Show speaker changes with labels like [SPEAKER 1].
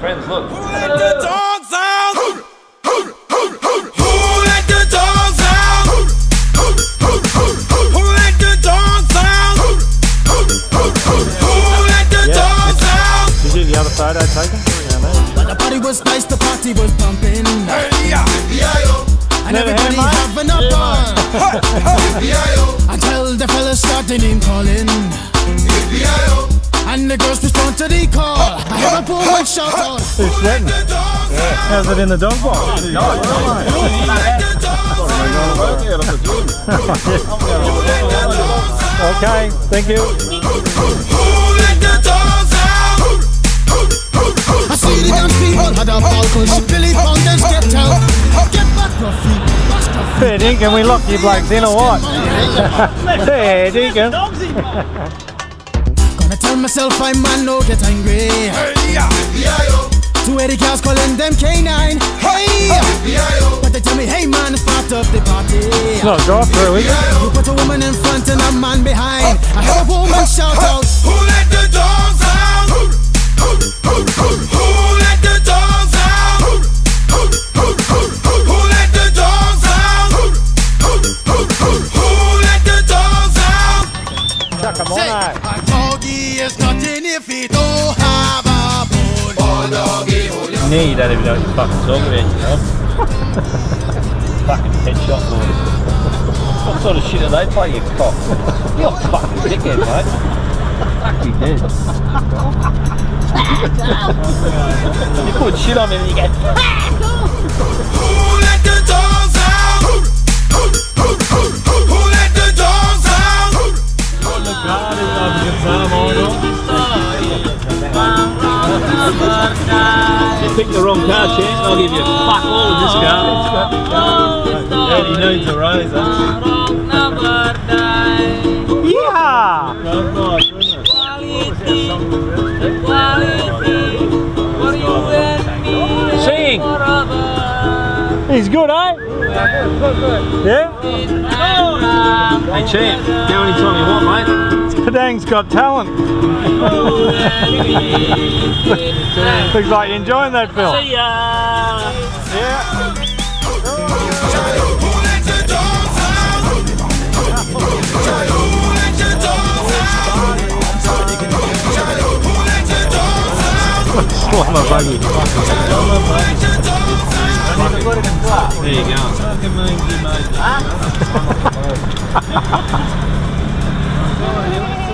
[SPEAKER 1] friends, look.
[SPEAKER 2] Who let the dogs out? Who let the dogs out? Who let the dogs out? Who let the dogs out?
[SPEAKER 3] Did you get the other photo taken?
[SPEAKER 4] The party was nice, the party was pumping.
[SPEAKER 2] Hey, yeah.
[SPEAKER 4] And everybody having a ball. Until the fellas started name calling. And the girls respond to the call. I have a poor one shout out.
[SPEAKER 3] Who's sweating? How's it in the dog box? Okay, thank you.
[SPEAKER 4] I see the dance people had a ball cause Billy Fountains stepped out. Get back, Ruffy. Bust a
[SPEAKER 3] Hey, Deacon, we lock you blokes in or what? Hey, Deacon.
[SPEAKER 4] Gonna tell myself I man no get angry. Two Eddie cows calling them K9. Hey! But they tell me, hey man, it's part of the party.
[SPEAKER 3] It's not a drive-through, is it?
[SPEAKER 4] You put a woman in front and a man behind. I have a woman shout out.
[SPEAKER 2] Who let the dogs out? Who let the dogs out? Who let the dogs out? Who let the dogs out?
[SPEAKER 3] Chuck 'em on,
[SPEAKER 4] Say,
[SPEAKER 3] eh?
[SPEAKER 4] a doggy is nothing if he don't have a bone.
[SPEAKER 1] Yeah, you don't even know what you're fucking talking about, you know? Fucking headshot boys. What sort of shit do they play, you cock? You're a fucking dickhead, mate. Fuck you dead. You put shit on me and you go,
[SPEAKER 2] Who let the dogs out? Who let the dogs out?
[SPEAKER 1] you picked the wrong car, Chance. I'll give you fuck all in this car. Daddy needs a razor.
[SPEAKER 3] Yeah! Sing! He's good, eh? Yeah?
[SPEAKER 1] Hey, Champ, go anytime you want, mate.
[SPEAKER 3] Padang's got talent. Looks like you're enjoying that film.
[SPEAKER 1] See ya!
[SPEAKER 3] Yeah.
[SPEAKER 1] What my buggy? There you go.